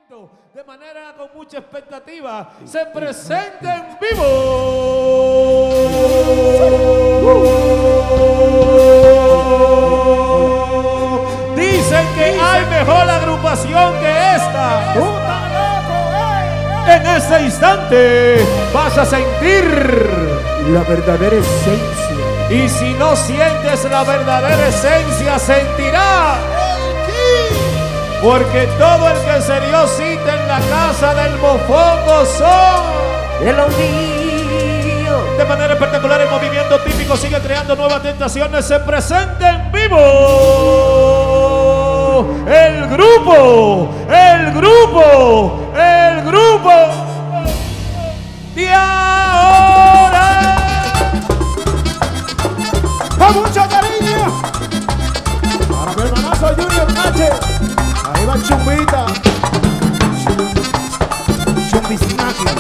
momento, de manera con mucha expectativa, se presenta en vivo. Dicen que hay mejor agrupación que esta. En este instante vas a sentir la verdadera esencia. Y si no sientes la verdadera esencia, sentirás. Porque todo el que se dio cita en la casa del mofongo son de lo mío. De manera espectacular, el movimiento típico sigue creando nuevas tentaciones. Se presenta en vivo el grupo de ahora. Con mucho cariño para mi hermanazo Junior H. Ahí va Chumbita, Chumbiznaki.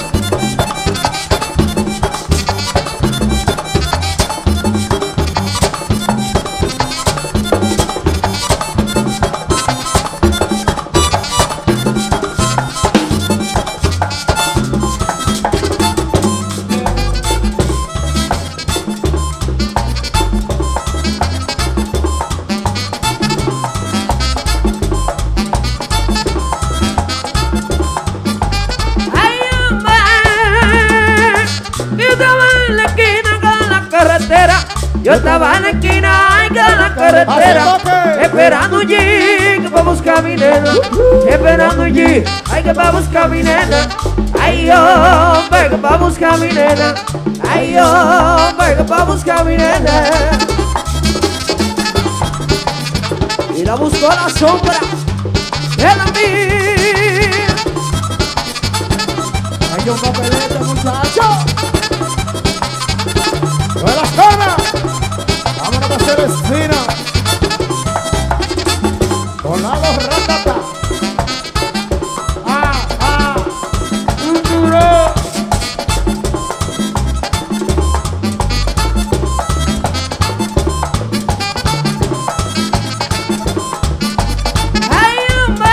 Yo estaba en la esquina en la carretera, esperando un jeep que va a buscar mi nena, esperando un jeep, ay que va a buscar mi nena, ay hombre que va a buscar mi nena, ay hombre que va a buscar mi nena. Y la buscó la sombra de la mía. Hay un papelete, muchacho. ¡No de las canas! ¡Vámonos a hacer esquina! Con la dos ratata. ¡Un duro! ¡Ay, hombre!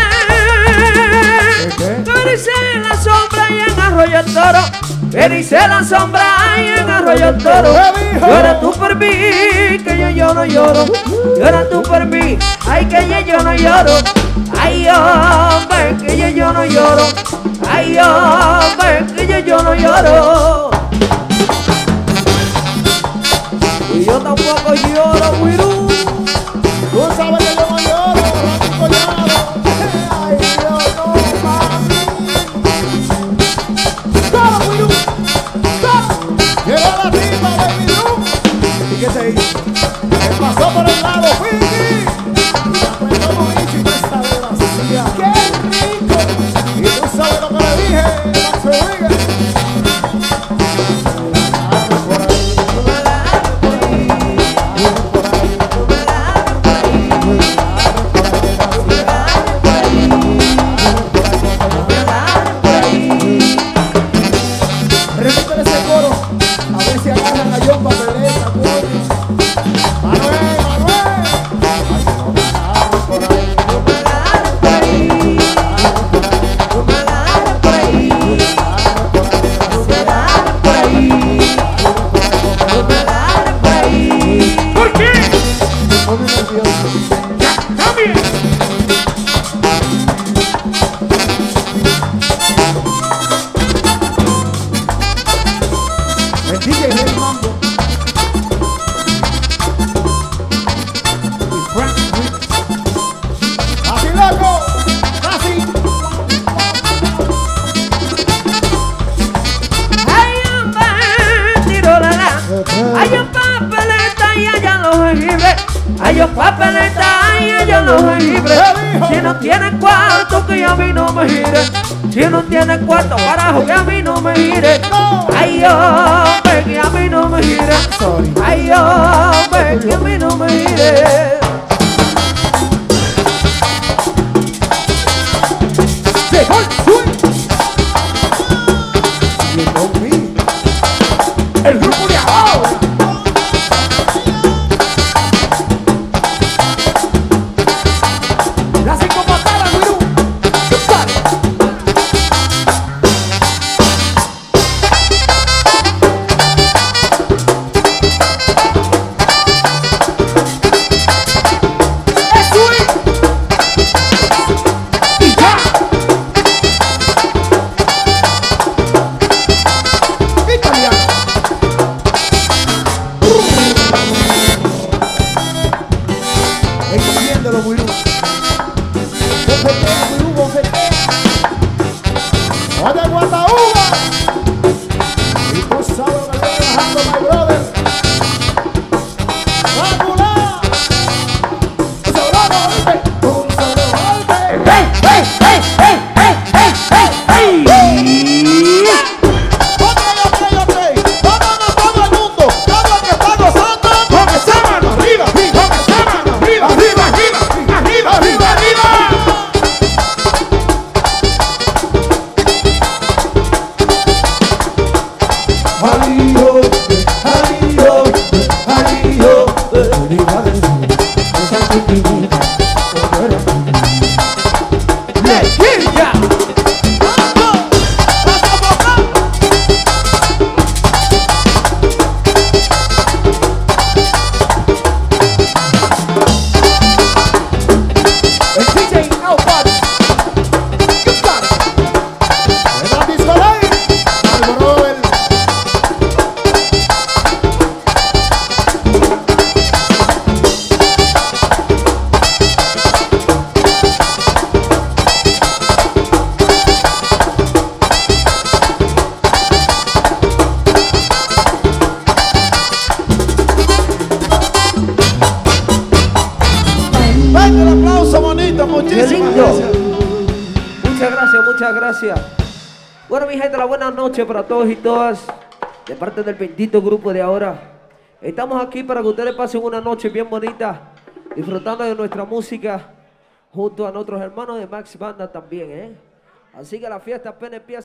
Tú eres en la sombra y en Arroyo el Toro. Me dice la sombra y en Arroyo el Toro. Llora tú por mí, que yo no lloro. Llora tú por mí, ay que yo no lloro. Ay hombre, que yo no lloro. Ay hombre, que yo no lloro. Y yo tampoco lloro, Wirú. Tú sabes que yo no lloro, ratico lloro. Ay, Dios, no, mami. ¡Solo, Wirú! Llegó la tipa, baby Doom. ¿Y qué te hizo? Me pasó por el lado, Fiji. Y la apretó Moichi y esta desgracia. ¡Qué rico! Y tú sabes lo que le dije, Max Rodríguez. Por ahí. Repítele ese coro, a ver si agarran a John Papeleta, coño. Manuel, Manuel. Por ahí. ¿Por qué? Me pone nervioso. ¡Cambie! El DJ Rey Mambo. Y Frank Rich. ¡Así loco! ¡Así! Ay hombre, tiro la la. Hay un papeleta y allá los jengibres. Hay un papeleta y allá los jengibres. Si no tienes cuarto, que a mí no me gire. Si no tienes cuarto, carajo, que a mí no me gire. Ay hombre, que a mí no me gire. Ay hombre, que a mí no me gire. El grupo de ahora. La cinco patadas, Wirú. Y tú sabes lo que viene bajando, my brother. ¡Drácula! ¡Un solo golpe! ¡Un solo golpe! ¡Hey, hey, hey, hey, hey, hey, hey, hey! Ok. Vámonos todo el mundo. Todo el que está gozando. Con esa mano arriba, con esa mano arriba, arriba, arriba, arriba, arriba, arriba. ¡Lejilla! El DJ Outback. You got it. En la disco live. My brother. Venga el aplauso bonito, ¡Qué muchísimas lindo! gracias. Muchas gracias, muchas gracias. Bueno, mi gente, la buenas noches para todos y todas. De parte del bendito grupo de ahora. Estamos aquí para que ustedes pasen una noche bien bonita, disfrutando de nuestra música, junto a nuestros hermanos de Max Banda también, ¿eh? Así que la fiesta apenas empieza.